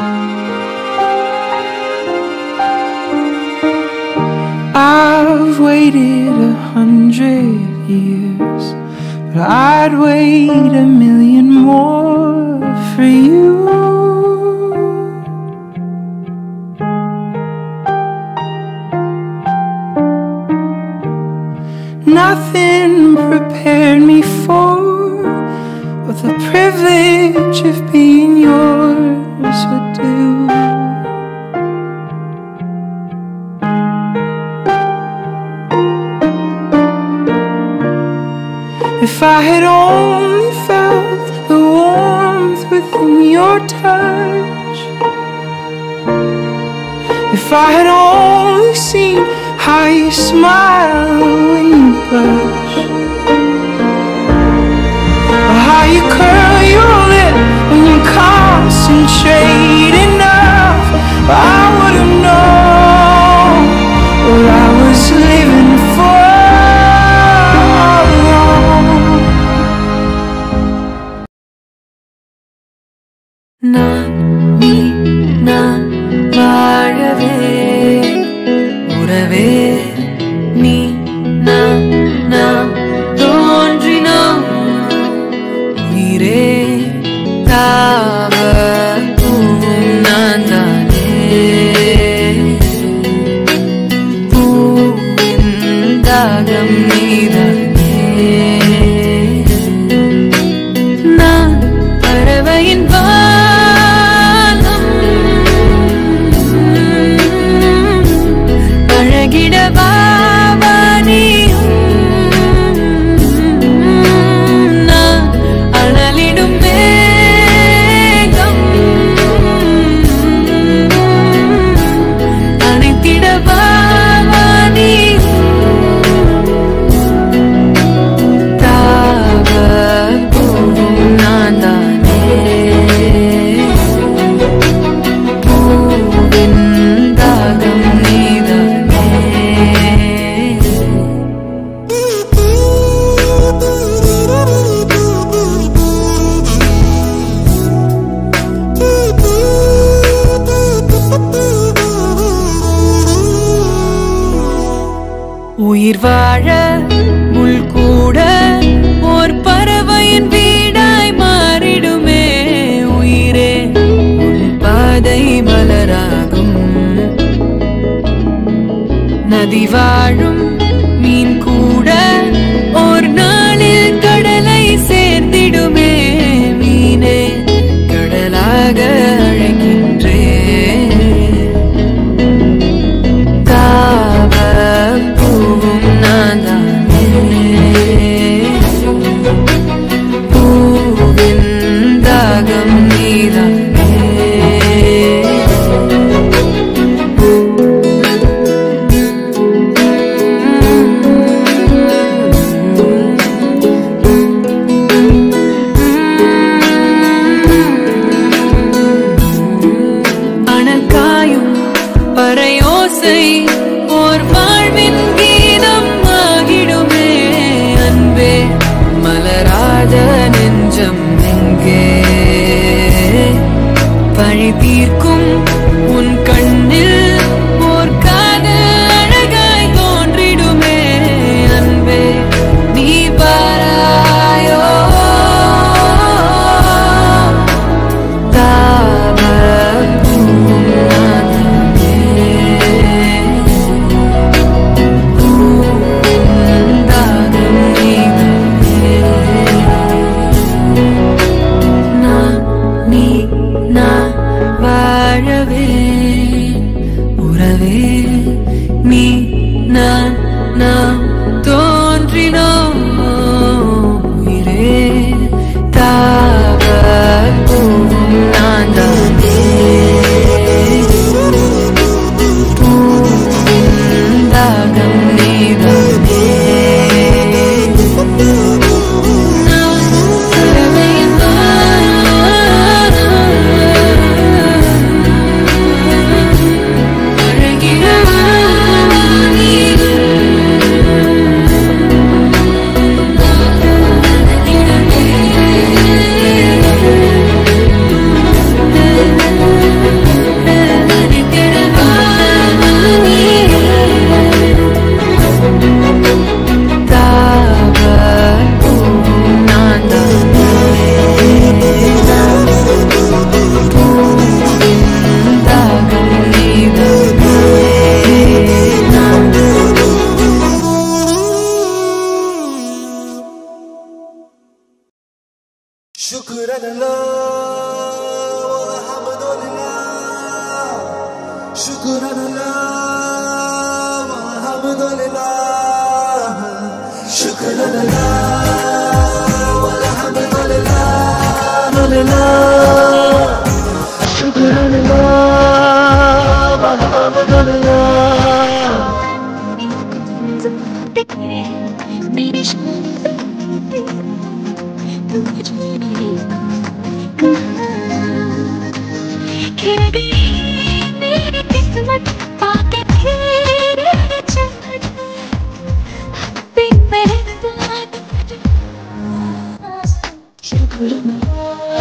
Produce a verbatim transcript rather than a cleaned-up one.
I've waited a hundred years, but I'd wait a million more for you. Nothing prepared me for what the privilege of being yours would do. If I had only felt the warmth within your touch, if I had only seen how you smile when you blush, or how you curl your lip when you concentrate enough, I would have known what I was living for. நான் நீ நான் வாழவே உறவே நீ நான் நாம் தோன்றினோம் உயிரே தாவ பூவும் நான் தானே பூவின் தாகம் நீதானே நான் பறவையின் உயிர் வாழ முள் கூட ஓர் பறவையின் வீடாய் மாறிடுமே உயிரே உன் பாதை மலராகும் நதி வாழும் மீன் கூட ஓர் நாளில் கடலை சேர்ந்திடுமே மீனே கடலாக அழைக்கின்றே ஓர் வாழ்வின் கீதம் ஆகிடுமே அன்பே மலராத நெஞ்சம் எங்கே பழி தீர்க்கும் உன் கண்ணில் ஓர் காதல் அழகாய் தோன்றிடுமே அன்பே நீ பாராயோ வாழவே शुक्र अल्लाह अल्हम्दुलिल्लाह शुक्र अल्लाह अल्हम्दुलिल्लाह शुक्र अल्लाह अल्हम्दुलिल्लाह मेरी मेरी किस्मत पाके तेरे चमन भी मेरे साथ शुक्र